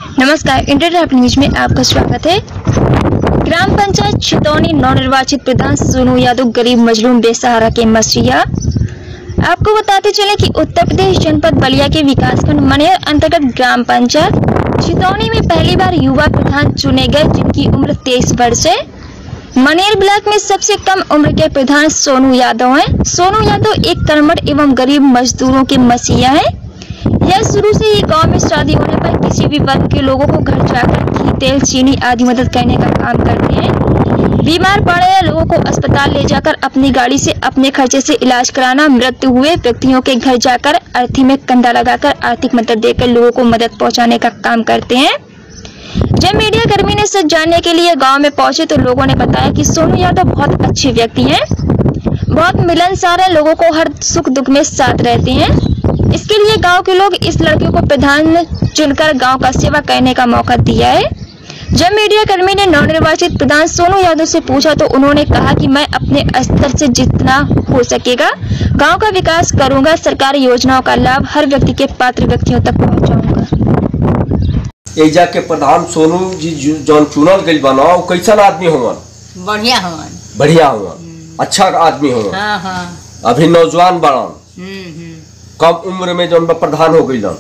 नमस्कार, internet news में आपका स्वागत है। ग्राम पंचायत छितौनी नवनिर्वाचित प्रधान सोनू यादव गरीब मजलूम बेसहारा के मसीहा। आपको बताते चले कि उत्तर प्रदेश जनपद बलिया के विकासखंड मनेर अंतर्गत ग्राम पंचायत छितौनी में पहली बार युवा प्रधान चुने गए, जिनकी उम्र 23 वर्ष है। मनेर ब्लॉक में सबसे कम उम्र के प्रधान सोनू यादव हैं। सोनू यादव एक कर्मठ एवं गरीब मजदूरों के मसीहा हैं। यह शुरू से ही गांव में शादी होने पर किसी भी वर्ग के लोगों को घर जाकर घी, तेल, चीनी आदि मदद करने का काम करते हैं। बीमार पड़े रहे लोगों को अस्पताल ले जाकर अपनी गाड़ी से अपने खर्चे से इलाज कराना, मृत्यु हुए व्यक्तियों के घर जाकर अर्थी में कंधा लगाकर आर्थिक मदद देकर लोगों को मदद पहुंचाने का काम करते हैं। जब मीडिया कर्मी ने सच जानने के लिए गांव में पहुंचे तो लोगों ने बताया कि सोनू यादव बहुत अच्छे व्यक्ति हैं, बहुत मिलनसार है, लोगों को हर सुख दुख में साथ रहते हैं। इसके लिए गांव के लोग इस लड़के को प्रधान चुनकर गांव का सेवा करने का मौका दिया है। जब मीडिया कर्मी ने नवनिर्वाचित प्रधान सोनू यादव से पूछा तो उन्होंने कहा कि मैं अपने स्तर से जितना हो सकेगा गांव का विकास करूंगा, सरकारी योजनाओं का लाभ हर व्यक्ति के पात्र व्यक्तियों तक पहुंचाऊंगा। एजा के प्रधान सोनू जी जौन चुनल गइल बना, कैसन आदमी होवन? बढ़िया होवन, अच्छा आदमी होवन। अभी नौजवान बड़न, कम उम्र में जौन प्रधान हो गइलन।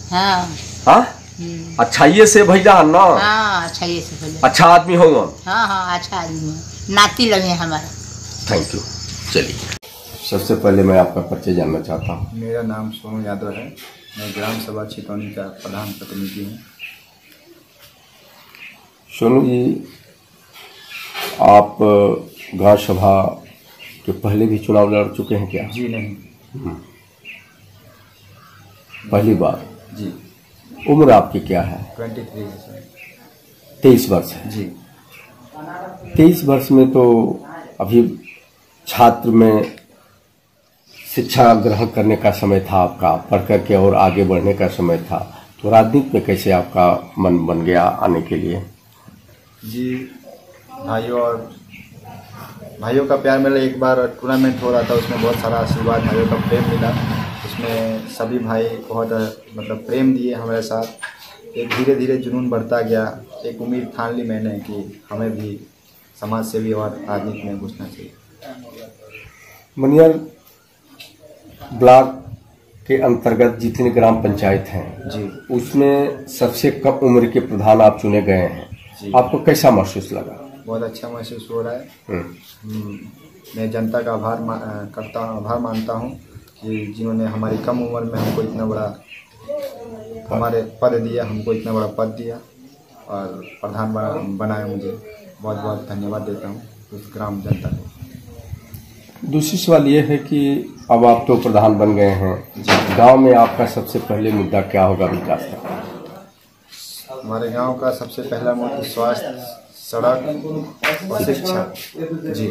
अच्छाइए से भैया ना। अच्छाइए से भैया, अच्छा आदमी होवन। अच्छा आदमी, नाती लगे हमारा। Thank you. चलिए, सबसे पहले मैं आपका परिचय जानना चाहता हूँ। मेरा नाम सोनू यादव है। मैं ग्राम सभा छितौनी का प्रधान प्रतिनिधि हूँ। सोनू जी, आप गांव सभा के पहले भी चुनाव लड़ चुके हैं क्या? जी नहीं, पहली बार। जी। उम्र आपकी क्या है? 23 वर्ष है जी। 23 वर्ष में तो अभी छात्र में शिक्षा ग्रहण करने का समय था आपका, पढ़ करके और आगे बढ़ने का समय था। तो राजनीति में कैसे आपका मन बन गया आने के लिए? जी, भाइयों का प्यार मिला। एक बार टूर्नामेंट हो रहा था, उसमें बहुत सारा आशीर्वाद, भाइयों का प्रेम मिला। उसमें सभी भाई बहुत प्रेम दिए हमारे साथ। एक धीरे धीरे जुनून बढ़ता गया। एक उम्मीद ठान ली मैंने कि हमें भी समाज सेवी और राजनीति में घुसना चाहिए। मनियर ब्लॉक के अंतर्गत जितने ग्राम पंचायत हैं जी, उसमें सबसे कम उम्र के प्रधान आप चुने गए हैं। आपको कैसा महसूस लगा? बहुत अच्छा महसूस हो रहा है। मैं जनता का आभार मानता हूँ कि जिन्होंने हमारी कम उम्र में हमको इतना बड़ा हमारे पद दिया, हमको इतना बड़ा पद दिया और प्रधान बनाया। मुझे बहुत बहुत धन्यवाद देता हूँ उस ग्राम जनता को। दूसरी सवाल ये है कि अब आप तो प्रधान बन गए हैं, गांव में आपका सबसे पहले मुद्दा क्या होगा विकास का? हमारे गांव का सबसे पहला मुद्दा स्वास्थ्य, सड़क और शिक्षा। जी।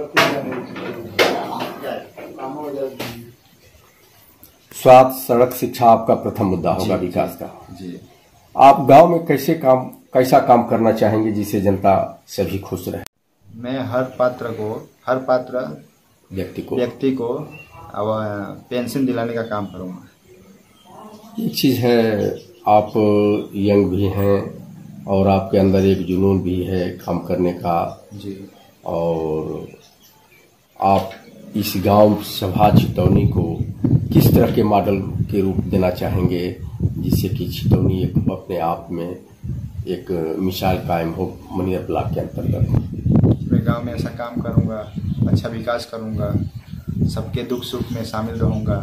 स्वास्थ्य, सड़क, शिक्षा आपका प्रथम मुद्दा होगा विकास का। जी। आप गांव में कैसा काम करना चाहेंगे जिससे जनता सभी खुश रहे? मैं हर पात्र व्यक्ति को अब पेंशन दिलाने का काम करूँगा। एक चीज़ है, आप यंग भी हैं और आपके अंदर एक जुनून भी है काम करने का। जी। और आप इस गांव सभा छितौनी को किस तरह के मॉडल के रूप देना चाहेंगे जिससे कि छितौनी एक अपने आप में एक मिसाल कायम हो मनियर ब्लॉक के अंतर्गत? मैं गांव में ऐसा काम करूंगा, अच्छा विकास करूंगा, सबके दुख सुख में शामिल रहूंगा।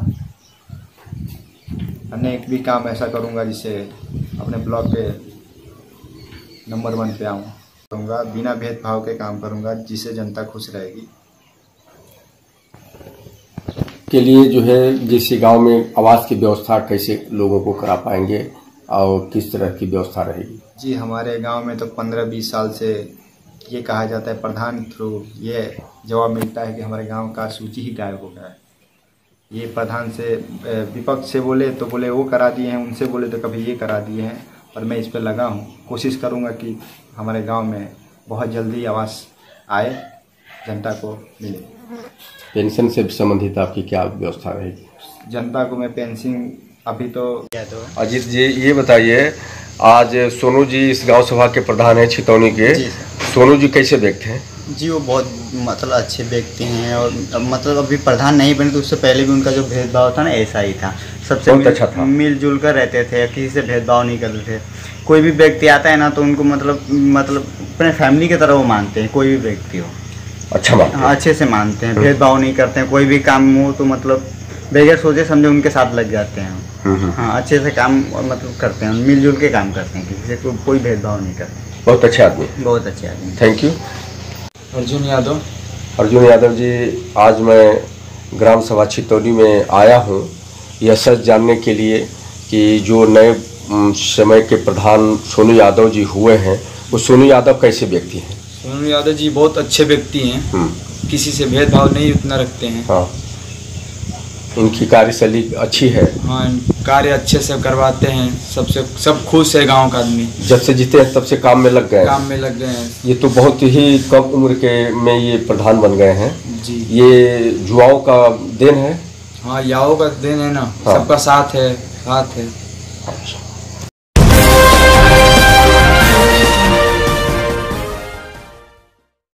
अनेक भी काम ऐसा करूंगा जिससे अपने ब्लॉक के नंबर 1 पे आऊँगा। बिना भेदभाव के काम करूंगा जिससे जनता खुश रहेगी। के लिए जो है, जैसे गांव में आवास की व्यवस्था कैसे लोगों को करा पाएंगे और किस तरह की व्यवस्था रहेगी? जी, हमारे गांव में तो 15-20 साल से ये कहा जाता है, प्रधान थ्रू ये जवाब मिलता है कि हमारे गांव का सूची ही गायब हो गया है। ये प्रधान से विपक्ष से बोले तो बोले वो करा दिए हैं, उनसे बोले तो कभी ये करा दिए हैं। और मैं इस पर लगा हूँ, कोशिश करूँगा कि हमारे गांव में बहुत जल्दी आवास आए, जनता को मिले। पेंशन से संबंधित आपकी क्या व्यवस्था रहेगी? जनता को मैं पेंशन अभी तो अजीत जी ये बताइए, आज सोनू जी इस गांव सभा के प्रधान हैं छितौनी के। जी सर। सोनू जी कैसे व्यक्ति हैं? जी वो बहुत मतलब अच्छे व्यक्ति हैं, और मतलब अभी प्रधान नहीं बने तो उससे पहले भी उनका जो भेदभाव था ना ऐसा ही था, सबसे बहुत अच्छा था। मिलजुल कर रहते थे, किसी से भेदभाव नहीं करते थे। कोई भी व्यक्ति आता है ना तो उनको मतलब अपने फैमिली की तरह वो मानते हैं, कोई भी व्यक्ति हो अच्छा बात है। अच्छे से मानते हैं, भेदभाव नहीं करते हैं। कोई भी काम हो तो मतलब बगैर सोचे समझे उनके साथ लग जाते हैं। हाँ अच्छे से काम मतलब करते हैं, मिलजुल के काम करते हैं, किसी से कोई भेदभाव नहीं करते। बहुत अच्छे आदमी, बहुत अच्छे आदमी। Thank you. अर्जुन यादव। अर्जुन यादव जी, आज मैं ग्राम सभा छितौनी में आया हूँ यह सच जानने के लिए कि जो नए समय के प्रधान सोनू यादव जी हुए हैं वो सोनू यादव कैसे व्यक्ति हैं? सोनू यादव जी बहुत अच्छे व्यक्ति हैं, किसी से भेदभाव नहीं उतना रखते हैं। हाँ, इनकी कार्यशैली अच्छी है। हाँ, कार्य अच्छे से करवाते हैं, सबसे सब खुश है गांव का आदमी। जब से जीते हैं तब से काम में लग गए। काम में लग गए हैं। ये तो बहुत ही कम उम्र के में ये प्रधान बन गए हैं जी। ये युवाओं का देन है। हाँ, युवाओं का देन है ना। हाँ। सबका साथ है, हाथ है। अच्छा।